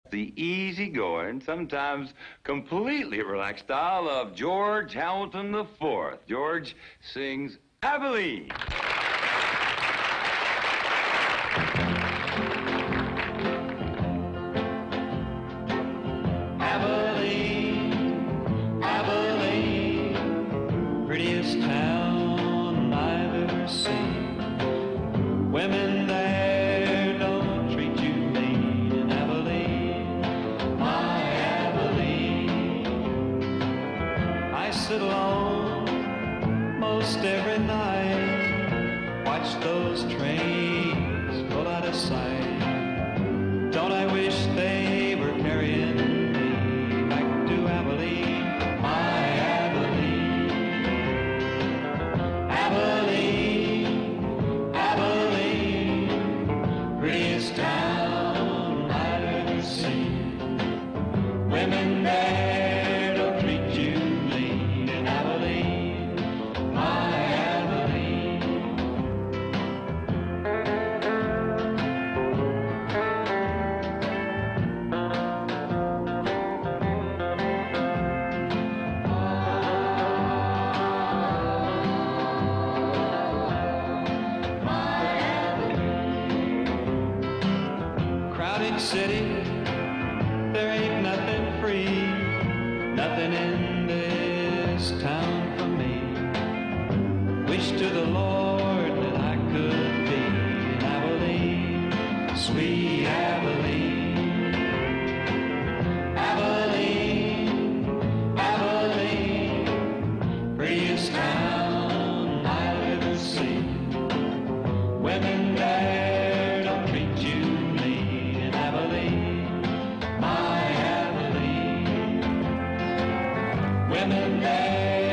The easygoing, sometimes completely relaxed style of George Hamilton IV. George sings Abilene. Abilene, Abilene, prettiest town I've ever seen. Women there don't treat you mean in Abilene, my Abilene. I sit alone most every night, watch those trains roll out of sight. Don't I wish they were carrying me back to Abilene, my Abilene. Abilene, Abilene, prettiest town I've ever seen. Women there don't treat you mean in Abilene, my Abilene. Crowded city, there ain't nothing free, nothing in this town for me. Wish to the Lord that I could be in Abilene, sweet Abilene. Abilene, Abilene, prettiest town I've ever seen. Women there don't treat you mean in Abilene, my Abilene. Women there